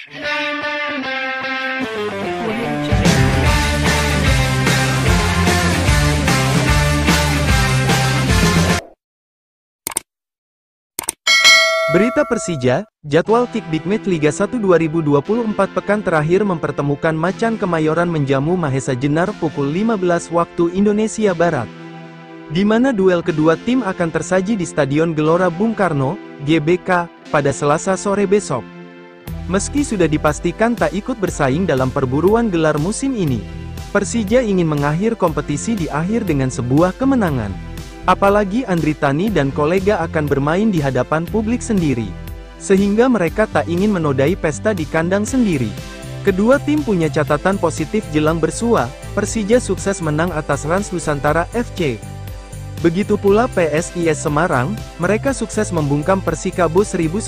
Berita Persija, jadwal Kick Big Match Liga 1 2024 pekan terakhir mempertemukan Macan Kemayoran menjamu Mahesa Jenar pukul 15 waktu Indonesia Barat. Di mana duel kedua tim akan tersaji di Stadion Gelora Bung Karno, GBK, pada Selasa sore besok. Meski sudah dipastikan tak ikut bersaing dalam perburuan gelar musim ini, Persija ingin mengakhir kompetisi di akhir dengan sebuah kemenangan. Apalagi Andri Tani dan kolega akan bermain di hadapan publik sendiri. Sehingga mereka tak ingin menodai pesta di kandang sendiri. Kedua tim punya catatan positif jelang bersua, Persija sukses menang atas Rans Nusantara FC. Begitu pula PSIS Semarang, mereka sukses membungkam Persikabo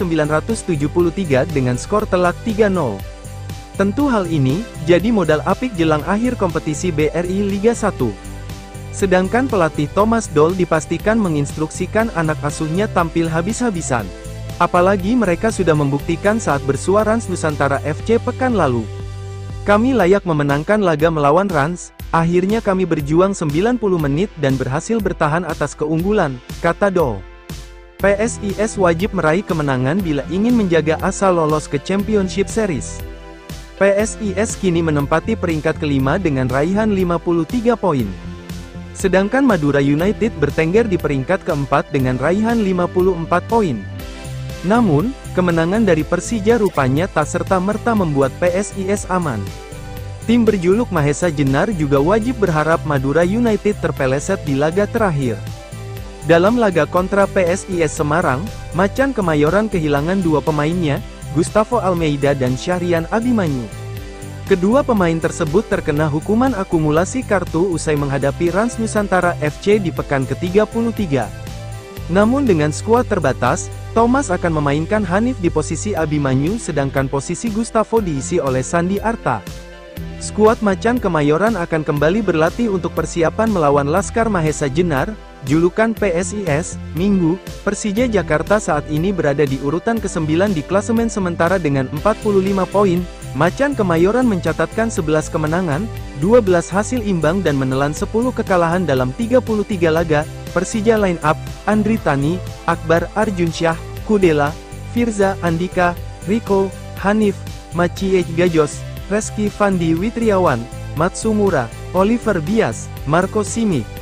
1973 dengan skor telak 3-0. Tentu hal ini, jadi modal apik jelang akhir kompetisi BRI Liga 1. Sedangkan pelatih Thomas Doll dipastikan menginstruksikan anak asuhnya tampil habis-habisan. Apalagi mereka sudah membuktikan saat bersua Rans Nusantara FC pekan lalu. Kami layak memenangkan laga melawan Rans, akhirnya kami berjuang 90 menit dan berhasil bertahan atas keunggulan, kata Doll. PSIS wajib meraih kemenangan bila ingin menjaga asa lolos ke Championship Series. PSIS kini menempati peringkat kelima dengan raihan 53 poin. Sedangkan Madura United bertengger di peringkat keempat dengan raihan 54 poin. Namun, kemenangan dari Persija rupanya tak serta-merta membuat PSIS aman. Tim berjuluk Mahesa Jenar juga wajib berharap Madura United terpeleset di laga terakhir. Dalam laga kontra PSIS Semarang, Macan Kemayoran kehilangan dua pemainnya, Gustavo Almeida dan Syahrian Abimanyu. Kedua pemain tersebut terkena hukuman akumulasi kartu usai menghadapi Rans Nusantara FC di pekan ke-33. Namun dengan skuad terbatas, Thomas akan memainkan Hanif di posisi Abimanyu sedangkan posisi Gustavo diisi oleh Sandi Arta. Skuad Macan Kemayoran akan kembali berlatih untuk persiapan melawan Laskar Mahesa Jenar, julukan PSIS, Minggu. Persija Jakarta saat ini berada di urutan ke-9 di klasemen sementara dengan 45 poin. Macan Kemayoran mencatatkan 11 kemenangan, 12 hasil imbang dan menelan 10 kekalahan dalam 33 laga. Persija line up, Andri Tani, Akbar Arjunsyah, Kudela, Firza Andika, Riko, Hanif, Maciej Gajos, Reski Fandi Witriawan, Matsumura, Oliver Bias, Marco Simic,